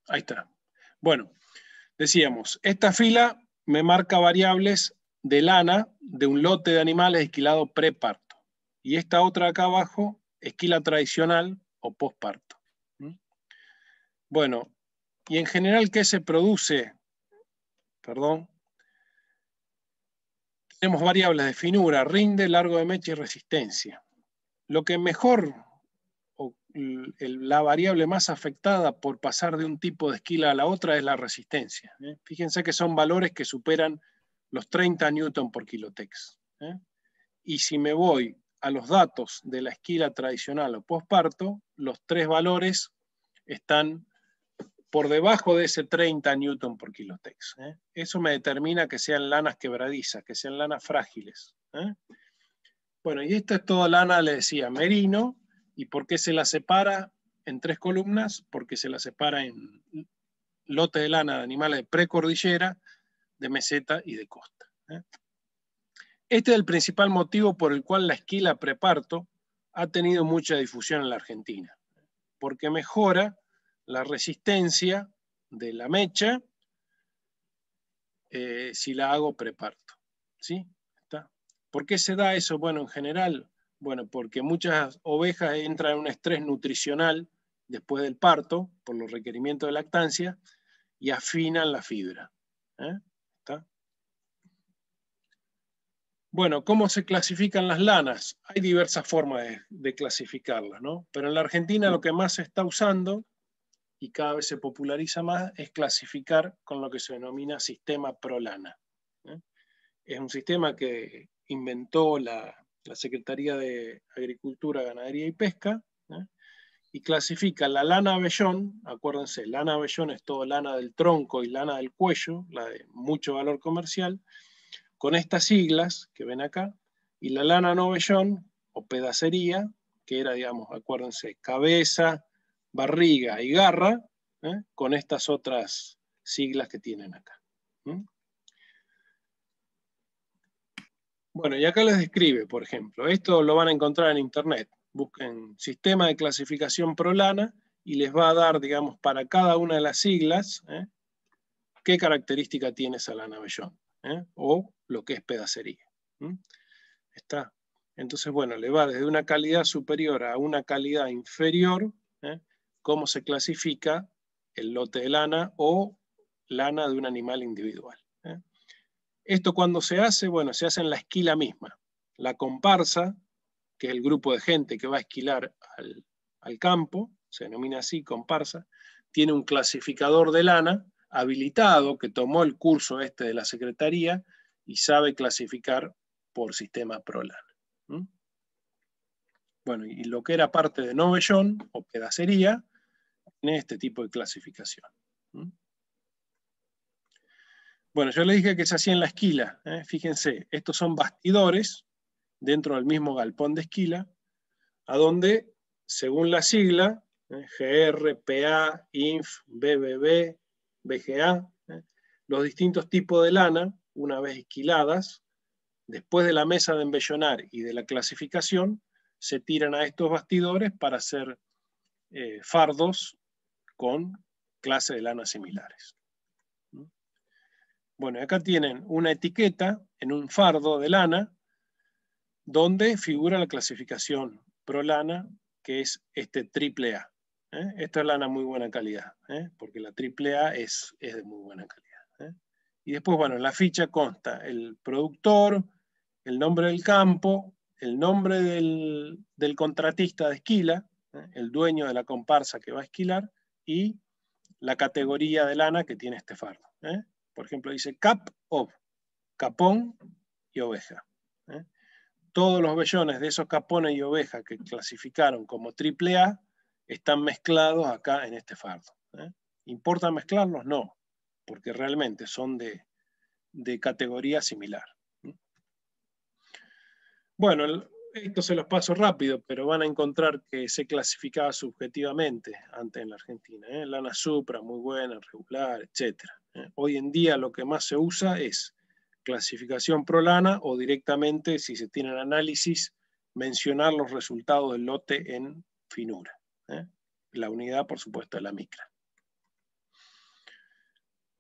Ahí está. Bueno, decíamos, esta fila me marca variables de lana de un lote de animales esquilado preparto. Y esta otra acá abajo, esquila tradicional o posparto. Bueno, y en general, ¿qué se produce? Perdón. Tenemos variables de finura, rinde, largo de mecha y resistencia. Lo que mejor, o la variable más afectada por pasar de un tipo de esquila a la otra es la resistencia. Fíjense que son valores que superan los 30 newton por kilotex. Y si me voy a los datos de la esquila tradicional o posparto, los tres valores están por debajo de ese 30 newton por kilotex. Eso me determina que sean lanas quebradizas, que sean lanas frágiles. Bueno, y esta es toda lana, le decía, merino. ¿Y por qué se la separa en tres columnas? Porque se la separa en lotes de lana de animales de precordillera, de meseta y de costa. Este es el principal motivo por el cual la esquila preparto ha tenido mucha difusión en la Argentina, porque mejora la resistencia de la mecha si la hago preparto. ¿Sí? ¿Está? ¿Por qué se da eso? Bueno, en general, bueno, porque muchas ovejas entran en un estrés nutricional después del parto, por los requerimientos de lactancia, y afinan la fibra. ¿Está? Bueno, ¿cómo se clasifican las lanas? Hay diversas formas de clasificarlas, ¿no? Pero en la Argentina lo que más se está usando y cada vez se populariza más es clasificar con lo que se denomina sistema ProLana. Es un sistema que inventó la Secretaría de Agricultura, Ganadería y Pesca, y clasifica la lana abellón. Acuérdense, lana abellón es todo lana del tronco y lana del cuello, la de mucho valor comercial, con estas siglas que ven acá, y la lana no vellón o pedacería, que era, digamos, acuérdense, cabeza, barriga y garra, con estas otras siglas que tienen acá. Bueno, y acá les describe, por ejemplo, esto lo van a encontrar en internet. Busquen sistema de clasificación ProLana y les va a dar, digamos, para cada una de las siglas, qué característica tiene esa lana vellón, o lo que es pedacería. ¿Está? Entonces, bueno, le va desde una calidad superior a una calidad inferior, cómo se clasifica el lote de lana o lana de un animal individual. Esto cuando se hace, bueno, se hace en la esquila misma. La comparsa, que es el grupo de gente que va a esquilar al campo, se denomina así, comparsa, tiene un clasificador de lana habilitado que tomó el curso este de la Secretaría y sabe clasificar por sistema ProLana. Bueno, y lo que era parte de novellón o pedacería, tiene este tipo de clasificación. Bueno, yo les dije que se hacía en la esquila. Fíjense, estos son bastidores dentro del mismo galpón de esquila, a donde, según la sigla, GR, PA, INF, BBB, BGA, los distintos tipos de lana, una vez esquiladas, después de la mesa de embellonar y de la clasificación, se tiran a estos bastidores para hacer fardos con clases de lana similares. Bueno, acá tienen una etiqueta en un fardo de lana donde figura la clasificación ProLana, que es este AAA. Esta es lana muy buena calidad, porque la AAA es de muy buena calidad. Y después, bueno, en la ficha consta el productor, el nombre del campo, el nombre del contratista de esquila, el dueño de la comparsa que va a esquilar, y la categoría de lana que tiene este fardo. Por ejemplo, dice Cap of, capón y oveja. Todos los vellones de esos capones y ovejas que clasificaron como AAA están mezclados acá en este fardo. ¿Importa mezclarlos? No, porque realmente son de categoría similar. Bueno, esto se los paso rápido, pero van a encontrar que se clasificaba subjetivamente antes en la Argentina. Lana supra, muy buena, regular, etc. Hoy en día lo que más se usa es clasificación ProLana o directamente, si se tienen análisis, mencionar los resultados del lote en finura. La unidad, por supuesto, es la micra.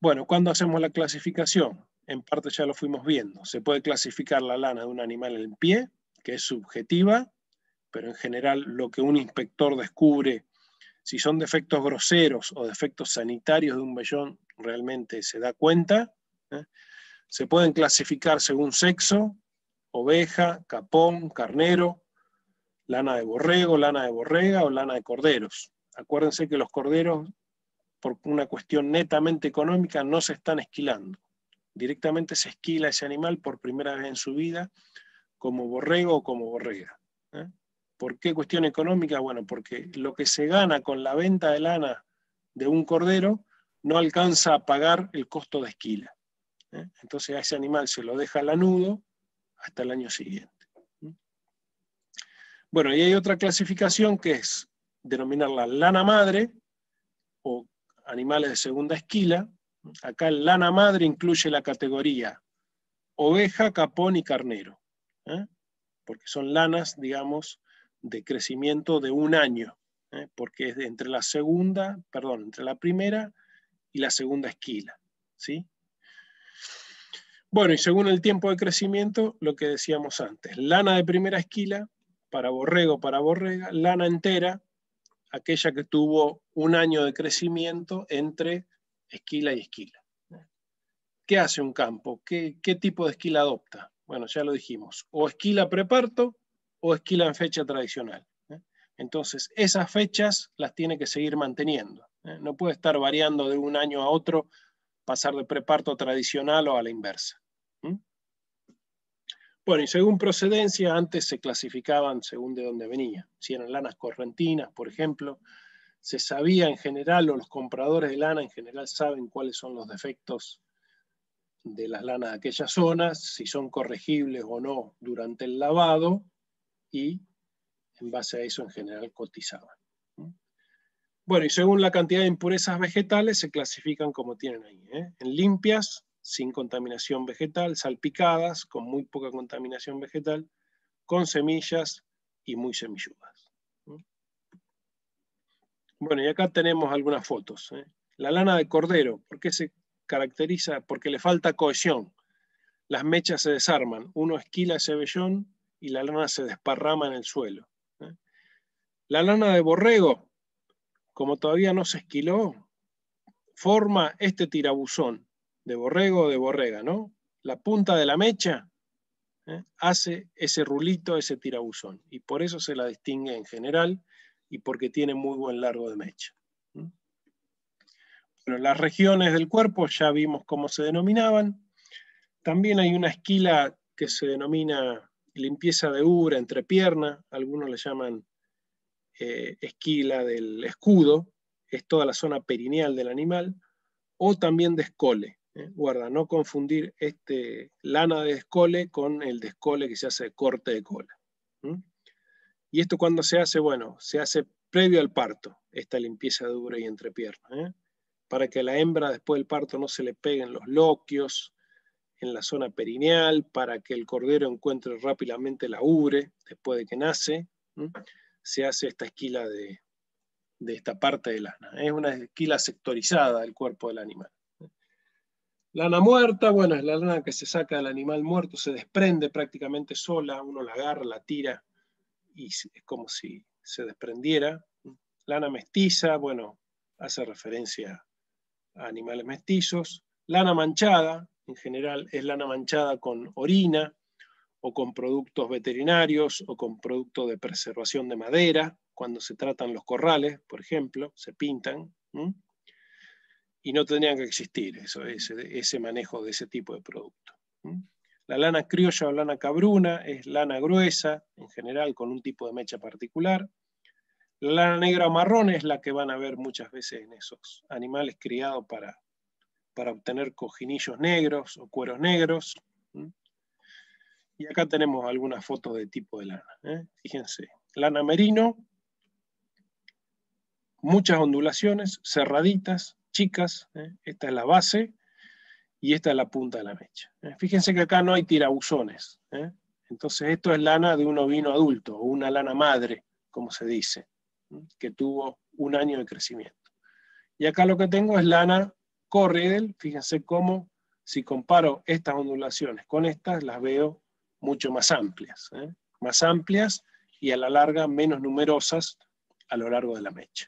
Bueno, ¿cuándo hacemos la clasificación? En parte ya lo fuimos viendo. Se puede clasificar la lana de un animal en pie, que es subjetiva, pero en general lo que un inspector descubre, si son defectos groseros o defectos sanitarios de un vellón, realmente se da cuenta. Se pueden clasificar según sexo: oveja, capón, carnero, lana de borrego, lana de borrega o lana de corderos. Acuérdense que los corderos, por una cuestión netamente económica, no se están esquilando. Directamente se esquila ese animal por primera vez en su vida como borrego o como borrega. ¿Por qué cuestión económica? Bueno, porque lo que se gana con la venta de lana de un cordero no alcanza a pagar el costo de esquila. Entonces a ese animal se lo deja lanudo hasta el año siguiente. Bueno, y hay otra clasificación que es denominarla lana madre o animales de segunda esquila. Acá el lana madre incluye la categoría oveja, capón y carnero, porque son lanas, digamos, de crecimiento de un año, porque es entre la primera y la segunda esquila, ¿sí? Bueno, y según el tiempo de crecimiento, lo que decíamos antes, lana de primera esquila para borrego, para borrega, lana entera, aquella que tuvo un año de crecimiento entre esquila y esquila. ¿Qué hace un campo? ¿Qué tipo de esquila adopta? Bueno, ya lo dijimos, o esquila preparto o esquila en fecha tradicional. Entonces, esas fechas las tiene que seguir manteniendo. No puede estar variando de un año a otro, pasar de preparto tradicional o a la inversa. Bueno, y según procedencia, antes se clasificaban según de dónde venía. Si eran lanas correntinas, por ejemplo, se sabía en general, o los compradores de lana en general saben cuáles son los defectos de las lanas de aquellas zonas, si son corregibles o no durante el lavado, y en base a eso en general cotizaban. Bueno, y según la cantidad de impurezas vegetales se clasifican como tienen ahí, en limpias, sin contaminación vegetal, salpicadas, con muy poca contaminación vegetal, con semillas y muy semilludas. Bueno, y acá tenemos algunas fotos. La lana de cordero, ¿por qué se caracteriza? Porque le falta cohesión. Las mechas se desarman, uno esquila ese vellón y la lana se desparrama en el suelo. La lana de borrego, como todavía no se esquiló, forma este tirabuzón de borrego o de borrega, ¿no? La punta de la mecha hace ese rulito, ese tirabuzón, y por eso se la distingue en general y porque tiene muy buen largo de mecha. Bueno, las regiones del cuerpo ya vimos cómo se denominaban. También hay una esquila que se denomina limpieza de ubre, entrepierna, algunos le llaman esquila del escudo, es toda la zona perineal del animal, o también de escole. Guarda, no confundir lana de escole con el descole que se hace de corte de cola. ¿Y esto cuando se hace? Bueno, se hace previo al parto, esta limpieza de ubre y entrepierna, para que a la hembra después del parto no se le peguen los loquios en la zona perineal, para que el cordero encuentre rápidamente la ubre después de que nace. Se hace esta esquila de esta parte de lana. Es una esquila sectorizada del cuerpo del animal. Lana muerta, bueno, es la lana que se saca del animal muerto, se desprende prácticamente sola, uno la agarra, la tira y es como si se desprendiera. Lana mestiza, bueno, hace referencia a animales mestizos. Lana manchada, en general es lana manchada con orina o con productos veterinarios o con productos de preservación de madera, cuando se tratan los corrales, por ejemplo, se pintan, y no tendrían que existir ese manejo de ese tipo de producto. La lana criolla o lana cabruna es lana gruesa, en general con un tipo de mecha particular. La lana negra o marrón es la que van a ver muchas veces en esos animales criados para obtener cojinillos negros o cueros negros. Y acá tenemos algunas fotos de tipo de lana. Fíjense, lana merino, muchas ondulaciones, cerraditas, chicas. Esta es la base y esta es la punta de la mecha. Fíjense que acá no hay tirabuzones. Entonces esto es lana de un ovino adulto, o una lana madre, como se dice, que tuvo un año de crecimiento. Y acá lo que tengo es lana Corriedel, fíjense cómo, si comparo estas ondulaciones con estas, las veo mucho más amplias. Más amplias y a la larga menos numerosas a lo largo de la mecha.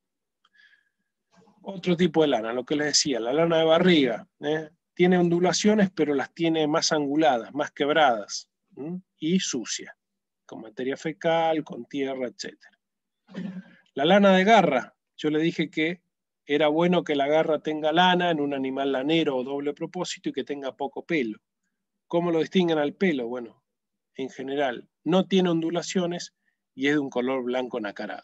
Otro tipo de lana, lo que les decía, la lana de barriga, tiene ondulaciones, pero las tiene más anguladas, más quebradas, y sucia, con materia fecal, con tierra, etc. La lana de garra, yo le dije que era bueno que la garra tenga lana en un animal lanero o doble propósito y que tenga poco pelo. ¿Cómo lo distinguen al pelo? Bueno, en general no tiene ondulaciones y es de un color blanco nacarado.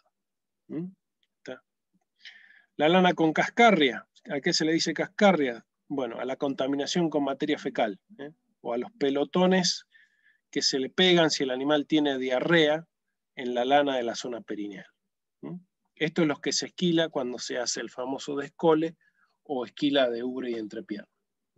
La lana con cascarria, ¿a qué se le dice cascarria? Bueno, a la contaminación con materia fecal, o a los pelotones que se le pegan si el animal tiene diarrea en la lana de la zona perineal. Esto es lo que se esquila cuando se hace el famoso descole o esquila de ubre y entrepierna.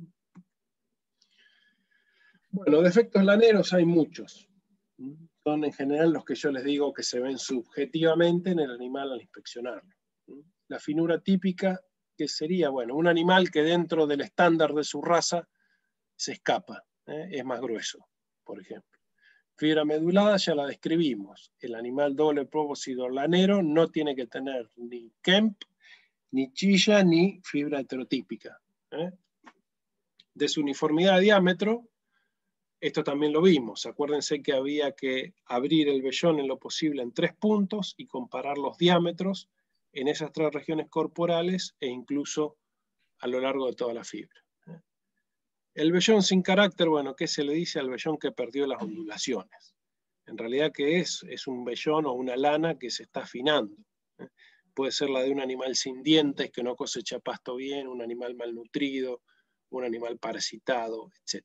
Bueno, defectos laneros hay muchos. Son en general los que yo les digo que se ven subjetivamente en el animal al inspeccionarlo. La finura típica, que sería, bueno, un animal que dentro del estándar de su raza se escapa, es más grueso, por ejemplo. Fibra medulada ya la describimos. El animal doble propósito lanero no tiene que tener ni Kemp, ni chilla, ni fibra heterotípica. Desuniformidad de diámetro, esto también lo vimos. Acuérdense que había que abrir el vellón en lo posible en 3 puntos y comparar los diámetros en esas 3 regiones corporales e incluso a lo largo de toda la fibra. El vellón sin carácter, bueno, ¿qué se le dice al vellón que perdió las ondulaciones? En realidad, ¿qué es? Es un vellón o una lana que se está afinando. Puede ser la de un animal sin dientes que no cosecha pasto bien, un animal malnutrido, un animal parasitado, etc.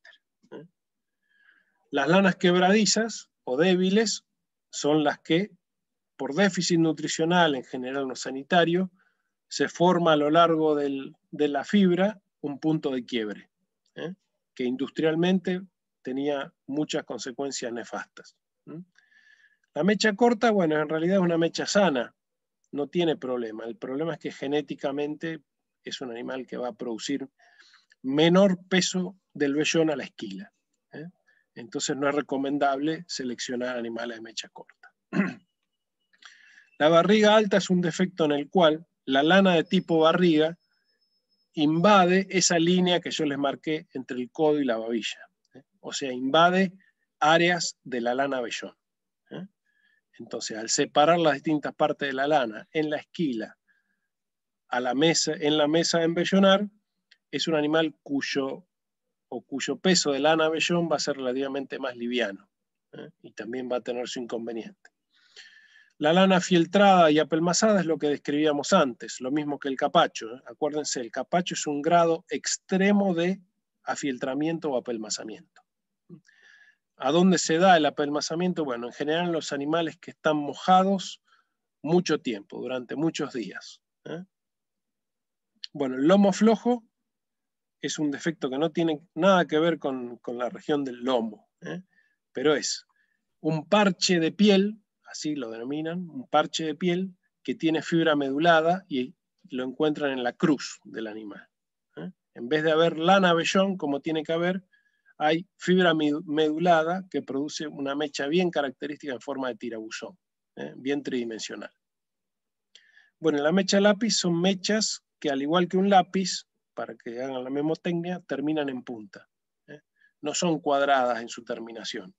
Las lanas quebradizas o débiles son las que, por déficit nutricional en general no sanitario, se forma a lo largo de la fibra un punto de quiebre, que industrialmente tenía muchas consecuencias nefastas. La mecha corta, bueno, en realidad es una mecha sana, no tiene problema. El problema es que genéticamente es un animal que va a producir menor peso del vellón a la esquila. Entonces no es recomendable seleccionar animales de mecha corta. La barriga alta es un defecto en el cual la lana de tipo barriga invade esa línea que yo les marqué entre el codo y la babilla. O sea, invade áreas de la lana vellón. Entonces, al separar las distintas partes de la lana en la esquila en la mesa de embellonar, es un animal cuyo peso de lana vellón va a ser relativamente más liviano, y también va a tener su inconveniente. La lana fieltrada y apelmazada es lo que describíamos antes, lo mismo que el capacho. Acuérdense, el capacho es un grado extremo de afieltramiento o apelmazamiento. ¿A dónde se da el apelmazamiento? Bueno, en general en los animales que están mojados mucho tiempo, durante muchos días. Bueno, el lomo flojo es un defecto que no tiene nada que ver con la región del lomo, pero es un parche de piel, así lo denominan, un parche de piel que tiene fibra medulada y lo encuentran en la cruz del animal. En vez de haber lana vellón, como tiene que haber, hay fibra medulada que produce una mecha bien característica en forma de tirabuzón, bien tridimensional. Bueno, la mecha lápiz son mechas que, al igual que un lápiz, para que hagan la memotecnia, terminan en punta. No son cuadradas en su terminación.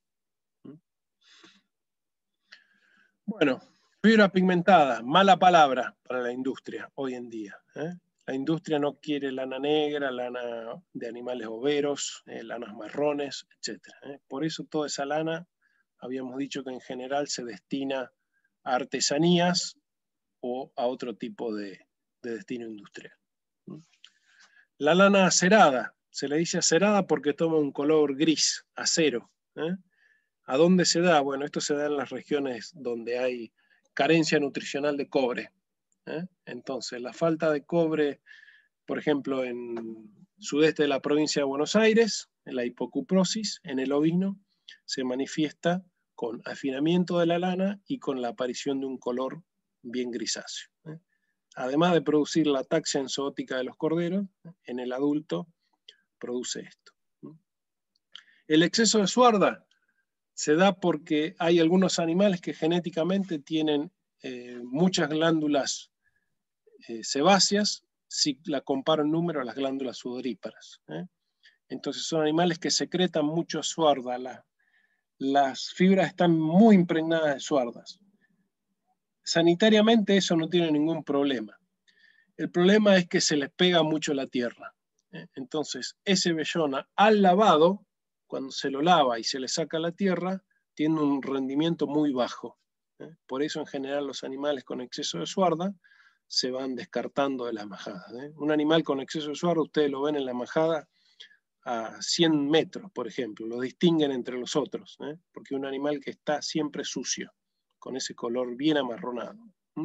Bueno, fibra pigmentada, mala palabra para la industria hoy en día. La industria no quiere lana negra, lana de animales boveros, lanas marrones, etc. Por eso toda esa lana, habíamos dicho que en general se destina a artesanías o a otro tipo de destino industrial. La lana acerada, se le dice acerada porque toma un color gris, acero. ¿A dónde se da? Bueno, esto se da en las regiones donde hay carencia nutricional de cobre. Entonces, la falta de cobre, por ejemplo, en sudeste de la provincia de Buenos Aires, en la hipocuprosis, en el ovino, se manifiesta con afinamiento de la lana y con la aparición de un color bien grisáceo. Además de producir la ataxia enzootica de los corderos, en el adulto produce esto. El exceso de suarda se da porque hay algunos animales que genéticamente tienen muchas glándulas sebáceas, si la comparo en número a las glándulas sudoríparas. Entonces son animales que secretan mucho suarda, las fibras están muy impregnadas de suardas. Sanitariamente eso no tiene ningún problema. El problema es que se les pega mucho la tierra. Entonces ese vellón al lavado, cuando se lo lava y se le saca la tierra, tiene un rendimiento muy bajo. Por eso en general los animales con exceso de suarda se van descartando de las majadas. Un animal con exceso de suarda, ustedes lo ven en la majada a 100 metros, por ejemplo, lo distinguen entre los otros, porque es un animal que está siempre sucio, con ese color bien amarronado.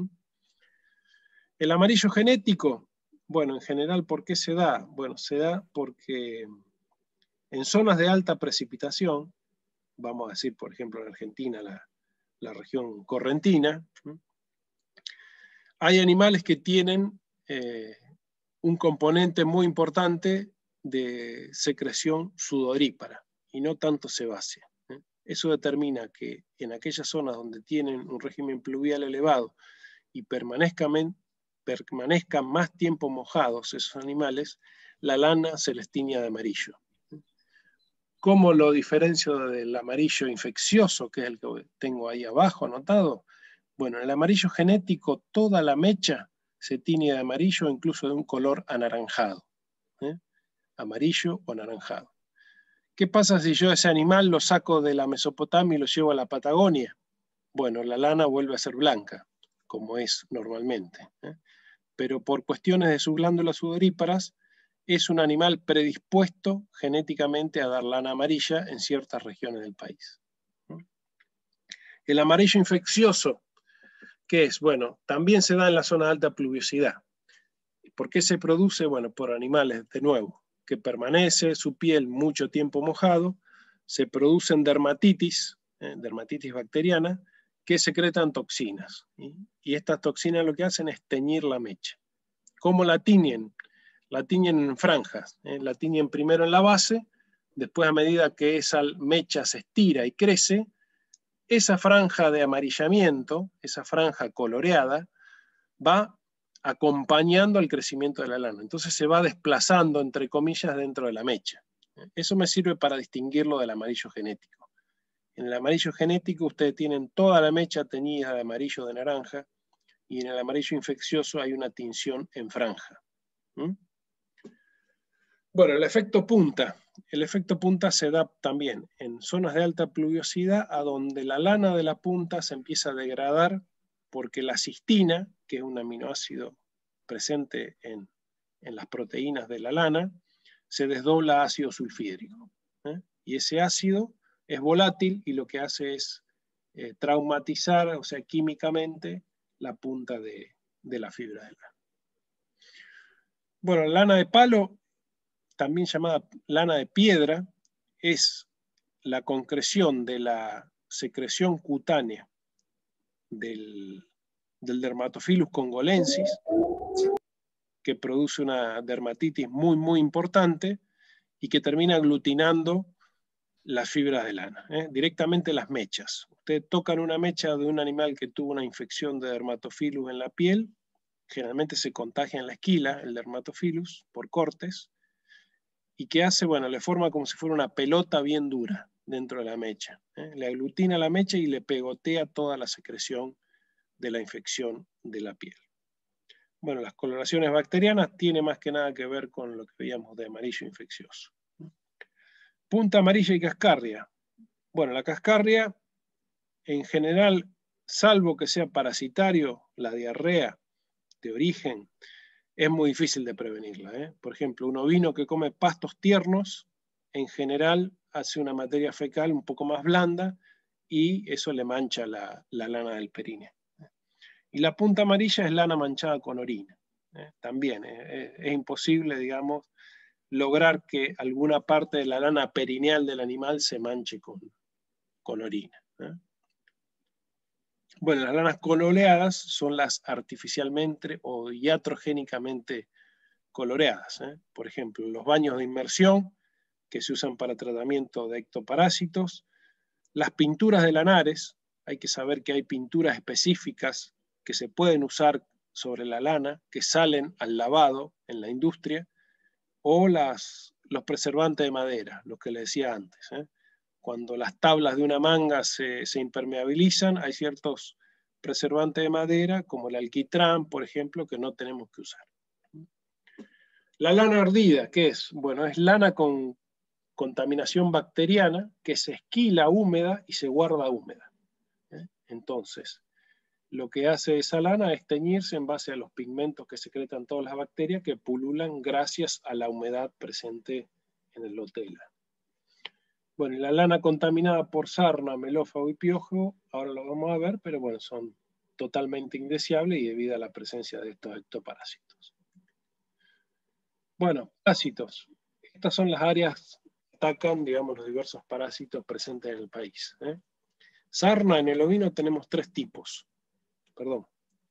El amarillo genético, bueno, en general, ¿por qué se da? Bueno, se da porque en zonas de alta precipitación, vamos a decir, por ejemplo, en Argentina, la región correntina, hay animales que tienen un componente muy importante de secreción sudorípara y no tanto sebácea. Eso determina que en aquellas zonas donde tienen un régimen pluvial elevado y permanezcan más tiempo mojados esos animales, la lana se les tiña de amarillo. ¿Cómo lo diferencio del amarillo infeccioso, que es el que tengo ahí abajo anotado? Bueno, en el amarillo genético toda la mecha se tiñe de amarillo, incluso de un color anaranjado. Amarillo o anaranjado. ¿Qué pasa si yo ese animal lo saco de la Mesopotamia y lo llevo a la Patagonia? Bueno, la lana vuelve a ser blanca, como es normalmente. Pero por cuestiones de sus glándulas sudoríparas, es un animal predispuesto genéticamente a dar lana amarilla en ciertas regiones del país. El amarillo infeccioso, ¿qué es? Bueno, también se da en la zona de alta pluviosidad. ¿Por qué se produce? Bueno, por animales, de nuevo, que permanece su piel mucho tiempo mojado, se producen dermatitis bacteriana, que secretan toxinas. Y estas toxinas lo que hacen es teñir la mecha. ¿Cómo la tiñen? La tiñen en franjas. La tiñen primero en la base, después a medida que esa mecha se estira y crece, esa franja de amarillamiento, esa franja coloreada, va acompañando el crecimiento de la lana. Entonces se va desplazando, entre comillas, dentro de la mecha. Eso me sirve para distinguirlo del amarillo genético. En el amarillo genético ustedes tienen toda la mecha teñida de amarillo o de naranja, y en el amarillo infeccioso hay una tinción en franja. Bueno, el efecto punta. El efecto punta se da también en zonas de alta pluviosidad, a donde la lana de la punta se empieza a degradar porque la cistina, que es un aminoácido presente en las proteínas de la lana, se desdobla a ácido sulfídrico. Y ese ácido es volátil y lo que hace es traumatizar, o sea, químicamente, la punta de la fibra de lana. Bueno, la lana de palo, también llamada lana de piedra, es la concreción de la secreción cutánea del Dermatophilus congolensis, que produce una dermatitis muy, muy importante y que termina aglutinando las fibras de lana, directamente las mechas. Ustedes tocan una mecha de un animal que tuvo una infección de Dermatophilus en la piel, generalmente se contagia en la esquila, el Dermatophilus, por cortes, y que hace, bueno, le forma como si fuera una pelota bien dura dentro de la mecha. Le aglutina la mecha y le pegotea toda la secreción de la infección de la piel. Bueno, las coloraciones bacterianas tienen más que nada que ver con lo que veíamos de amarillo infeccioso. Punta amarilla y cascarria. Bueno, la cascarria, en general, salvo que sea parasitario, la diarrea de origen, es muy difícil de prevenirla. Por ejemplo, un ovino que come pastos tiernos, en general, hace una materia fecal un poco más blanda y eso le mancha la lana del períneo. Y la punta amarilla es lana manchada con orina. También es imposible, digamos, lograr que alguna parte de la lana perineal del animal se manche con orina. Bueno, las lanas coloreadas son las artificialmente o iatrogénicamente coloreadas. Por ejemplo, los baños de inmersión que se usan para tratamiento de ectoparásitos, las pinturas de lanares. Hay que saber que hay pinturas específicas que se pueden usar sobre la lana, que salen al lavado en la industria, o los preservantes de madera, lo que le decía antes. Cuando las tablas de una manga se impermeabilizan, hay ciertos preservantes de madera, como el alquitrán, por ejemplo, que no tenemos que usar. La lana ardida, ¿qué es? Bueno, es lana con contaminación bacteriana que se esquila húmeda y se guarda húmeda. Entonces, lo que hace esa lana es teñirse en base a los pigmentos que secretan todas las bacterias que pululan gracias a la humedad presente en el lote de lana. Bueno, y la lana contaminada por sarna, melófago y piojo, ahora lo vamos a ver, pero bueno, son totalmente indeseables y debido a la presencia de estos ectoparásitos. Bueno, parásitos. Estas son las áreas que atacan, digamos, los diversos parásitos presentes en el país. Sarna en el ovino tenemos 3 tipos. Perdón.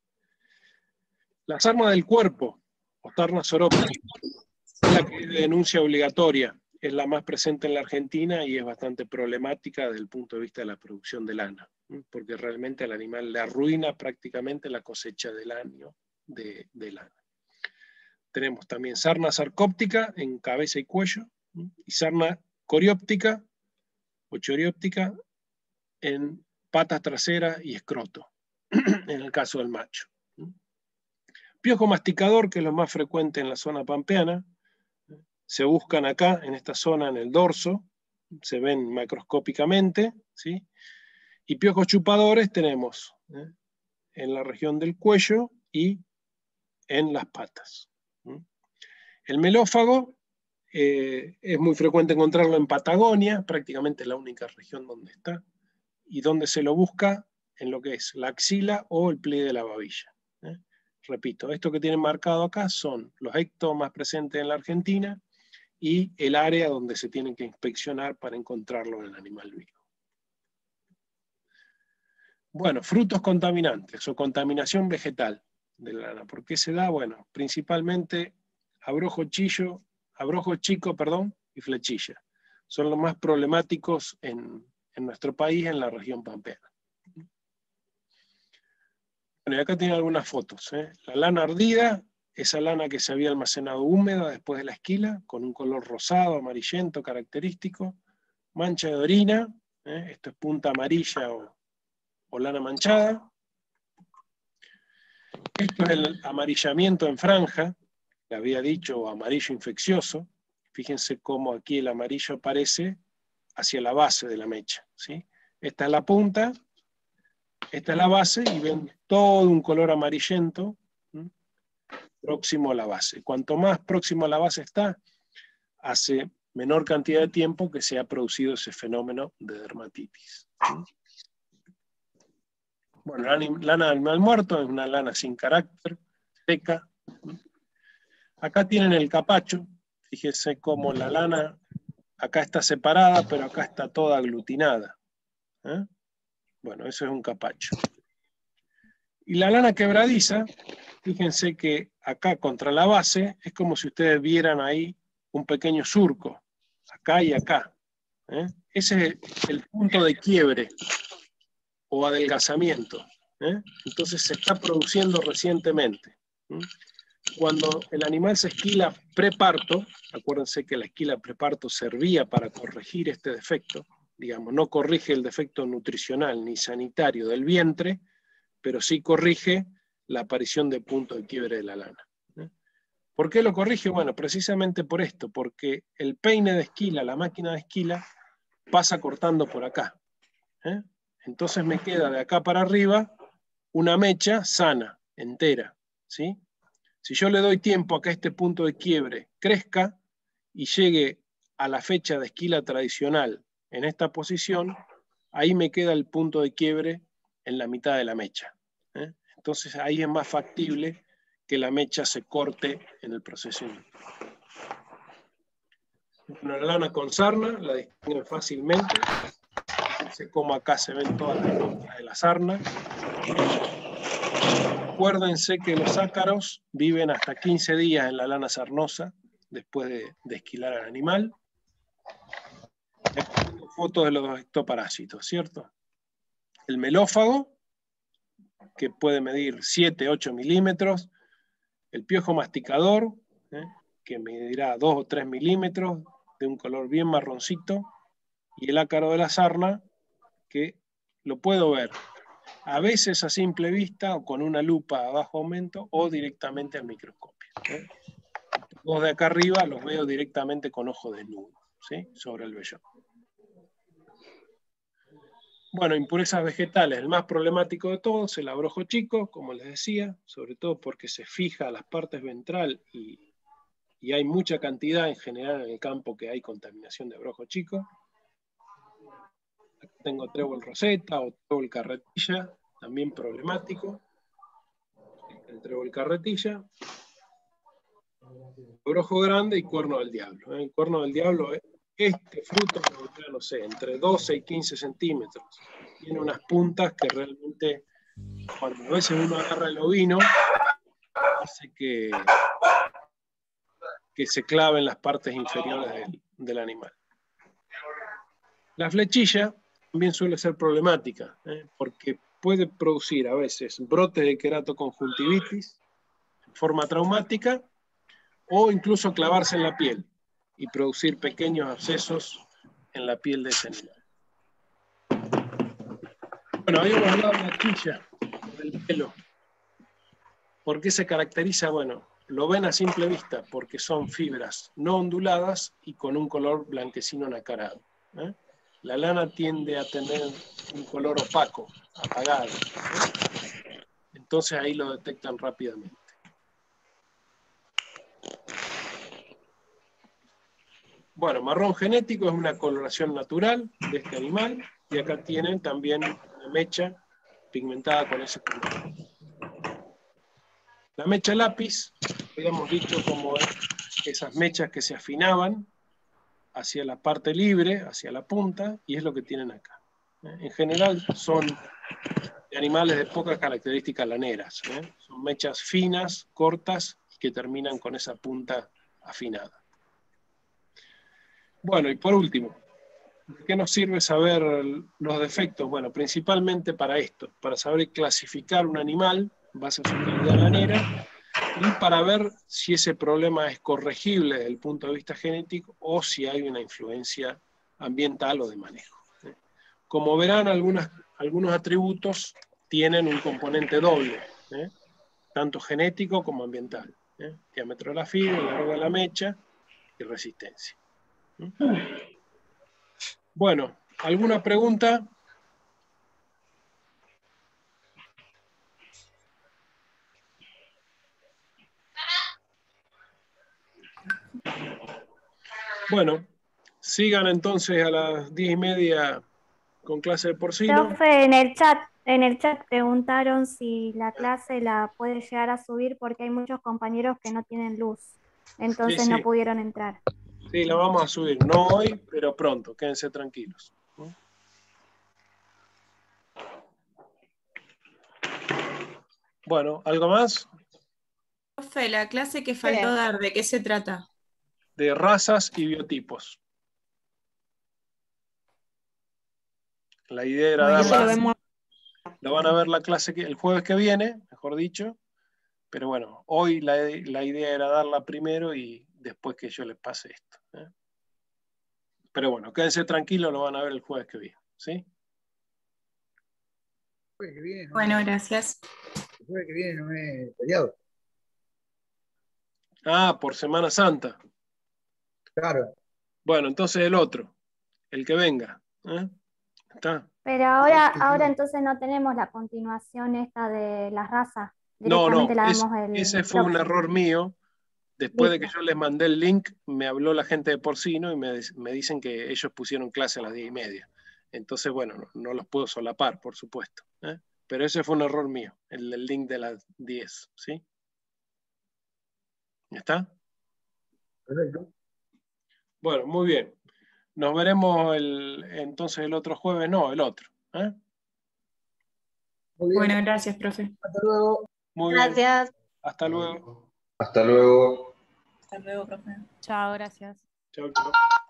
La sarna del cuerpo, o sarna soróptica, es la que es de denuncia obligatoria. Es la más presente en la Argentina y es bastante problemática desde el punto de vista de la producción de lana, porque realmente al animal le arruina prácticamente la cosecha del año de lana. Tenemos también sarna sarcóptica en cabeza y cuello, y sarna corióptica o chorióptica en patas traseras y escroto, en el caso del macho. Piojo masticador, que es lo más frecuente en la zona pampeana, se buscan acá, en esta zona, en el dorso, se ven macroscópicamente, ¿sí? Y piojos chupadores tenemos en la región del cuello y en las patas. El melófago es muy frecuente encontrarlo en Patagonia, prácticamente la única región donde está, y donde se lo busca en lo que es la axila o el pliegue de la babilla. Repito, esto que tienen marcado acá son los ectos más presentes en la Argentina y el área donde se tienen que inspeccionar para encontrarlo en el animal vivo. Bueno, frutos contaminantes o contaminación vegetal de la lana. ¿Por qué se da? Bueno, principalmente abrojo chico, y flechilla. Son los más problemáticos en nuestro país, en la región pampeana. Bueno, y acá tienen algunas fotos. La lana ardida, esa lana que se había almacenado húmeda después de la esquila, con un color rosado, amarillento, característico. Mancha de orina, esto es punta amarilla o lana manchada. Esto es el amarillamiento en franja, que había dicho amarillo infeccioso. Fíjense cómo aquí el amarillo aparece hacia la base de la mecha, ¿sí? Esta es la punta, esta es la base, y ven todo un color amarillento próximo a la base. Cuanto más próximo a la base está, hace menor cantidad de tiempo que se ha producido ese fenómeno de dermatitis. Bueno, la lana de animal muerto es una lana sin carácter, seca. Acá tienen el capacho. Fíjense cómo la lana acá está separada, pero acá está toda aglutinada. Bueno, eso es un capacho. Y la lana quebradiza, fíjense que acá contra la base es como si ustedes vieran ahí un pequeño surco, acá y acá. Ese es el punto de quiebre o adelgazamiento. Entonces se está produciendo recientemente. Cuando el animal se esquila preparto, acuérdense que la esquila preparto servía para corregir este defecto, digamos, no corrige el defecto nutricional ni sanitario del vientre, pero sí corrige la aparición de punto de quiebre de la lana. ¿Por qué lo corrige? Bueno, precisamente por esto, porque el peine de esquila, la máquina de esquila, pasa cortando por acá. Entonces me queda de acá para arriba una mecha sana, entera, ¿sí? Si yo le doy tiempo a que este punto de quiebre crezca y llegue a la fecha de esquila tradicional en esta posición, ahí me queda el punto de quiebre en la mitad de la mecha. Entonces ahí es más factible que la mecha se corte en el proceso. Una lana con sarna la distinguen fácilmente. Fíjense cómo acá se ven todas las puntas de la sarna. Acuérdense que los ácaros viven hasta 15 días en la lana sarnosa después de esquilar al animal. Y aquí tengo fotos de los ectoparásitos, ¿cierto? El melófago, que puede medir 7, 8 milímetros. El piojo masticador, que medirá 2 o 3 milímetros, de un color bien marroncito. Y el ácaro de la sarna, que lo puedo ver a veces a simple vista o con una lupa a bajo aumento o directamente al microscopio. Los de acá arriba los veo directamente con ojo desnudo, ¿sí? Sobre el vellón. Bueno, impurezas vegetales, el más problemático de todos, el abrojo chico, como les decía, sobre todo porque se fija a las partes ventral y hay mucha cantidad en general en el campo que hay contaminación de abrojo chico. Acá tengo trébol roseta o trébol carretilla, también problemático. El trébol carretilla. Abrojo grande y cuerno del diablo. El cuerno del diablo es este fruto, no sé, entre 12 y 15 centímetros. Tiene unas puntas que realmente, cuando a veces uno agarra el ovino, hace que se claven las partes inferiores del animal. La flechilla también suele ser problemática, porque puede producir a veces brotes de queratoconjuntivitis en forma traumática o incluso clavarse en la piel y producir pequeños abscesos en la piel de ese animal. Bueno, habíamos hablado de la chilla, del pelo. ¿Por qué se caracteriza? Bueno, lo ven a simple vista porque son fibras no onduladas y con un color blanquecino nacarado. La lana tiende a tener un color opaco, apagado. Entonces ahí lo detectan rápidamente. Bueno, marrón genético es una coloración natural de este animal y acá tienen también una mecha pigmentada con ese color. La mecha lápiz, habíamos dicho como esas mechas que se afinaban hacia la parte libre, hacia la punta, y es lo que tienen acá. En general son animales de pocas características laneras. Son mechas finas, cortas, que terminan con esa punta afinada. Bueno, y por último, ¿qué nos sirve saber los defectos? Bueno, principalmente para esto, para saber clasificar un animal en base a su calidad lanera y para ver si ese problema es corregible desde el punto de vista genético o si hay una influencia ambiental o de manejo. Como verán, algunos atributos tienen un componente doble, tanto genético como ambiental. Diámetro de la fibra, largo de la mecha y resistencia. Bueno, ¿alguna pregunta? Bueno, sigan entonces a las 10:30 con clase de porcino. Profe, en el chat preguntaron si la clase la puede llegar a subir porque hay muchos compañeros que no tienen luz, entonces Sí, no pudieron entrar. sí, la vamos a subir. No hoy, pero pronto. Quédense tranquilos. Bueno, ¿algo más? Profe, la clase que faltó dar, ¿de qué se trata? De razas y biotipos. La idea era darla. Lo van a ver la clase el jueves que viene, mejor dicho. Pero bueno, hoy la idea era darla primero y después que yo les pase esto. Pero bueno, quédense tranquilos, lo van a ver el jueves que viene. ¿Sí? Jueves que viene, Bueno, gracias. El jueves que viene no es feriado. Ah, por Semana Santa. Claro. Bueno, entonces el otro, el que venga. ¿Está? Pero ahora entonces no tenemos la continuación esta de las razas. Directamente la damos el ese fue un próximo. error mío. Después de que Listo. yo les mandé el link, me habló la gente de Porcino y me dicen que ellos pusieron clase a las 10:30. Entonces, bueno, no los puedo solapar, por supuesto. Pero ese fue un error mío, el link de las 10. ¿Sí? ¿Está? Perfecto. Bueno, muy bien. Nos veremos entonces el otro jueves, no, el otro. Muy bien. Bueno, gracias, profe. Hasta luego. Muy bien. Gracias. Hasta luego. Hasta luego. Hasta luego, profe. Chao, gracias. Chau, chau.